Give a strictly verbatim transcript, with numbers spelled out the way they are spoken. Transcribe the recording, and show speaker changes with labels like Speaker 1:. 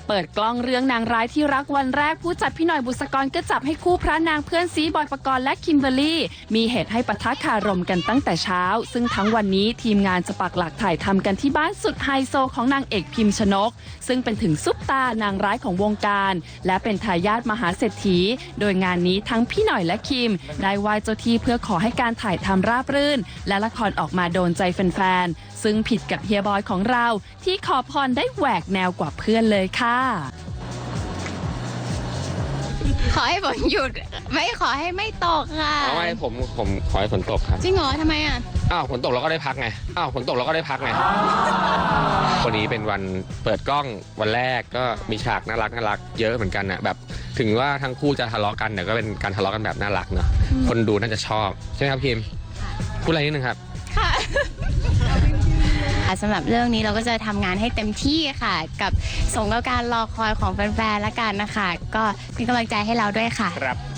Speaker 1: เปิดกล้องเรื่องนางร้ายที่รักวันแรกผู้จัดพี่หน่อยบุษกรก็จับให้คู่พระนางเพื่อนซีบอยปกรณ์และคิมเบอร์รี่มีเหตุให้ปะทะคารมกันตั้งแต่เช้าซึ่งทั้งวันนี้ทีมงานจะปักหลักถ่ายทำกันที่บ้านสุดไฮโซของนางเอกพิมชนกซึ่งเป็นถึงซุปตานางร้ายของวงการและเป็นทายาทมหาเศรษฐีโดยงานนี้ทั้งพี่หน่อยและคิมได้ไหว้เจ้าที่เพื่อขอให้การถ่ายทำราบรื่นและละครออกมาโดนใจแฟนๆซึ่งผิดกับเฮียบอยของเราที่ขอพรได้แหวกแนวกว่าเพื่อนเลยค่ะ
Speaker 2: ขอให้ฝนหยุดไม่ขอให้ไม่ตกค่ะ
Speaker 3: เอาไม่ผมผมขอให้ฝนตกครับ
Speaker 2: จริงเหรอทำไมอ่ะ
Speaker 3: อ้าวฝนตกเราก็ได้พักไงอ้าวฝนตกเราก็ได้พักไงวันนี้เป็นวันเปิดกล้องวันแรกก็มีฉากน่ารักน่ารักเยอะเหมือนกันนะแบบถึงว่าทั้งคู่จะทะเลาะกันแต่ก็เป็นการทะเลาะกันแบบน่ารักเนาะคนดูน่าจะชอบใช่ไหมครับพิมพูดอะไรนิดนึงครับ
Speaker 2: ค่ะสำหรับเรื่องนี้เราก็จะทำงานให้เต็มที่ค่ะกับสมกับการรอคอยของแฟนๆและกันนะคะก็เป็นกำลังใจให้เราด้วยค่ะ
Speaker 3: ครับ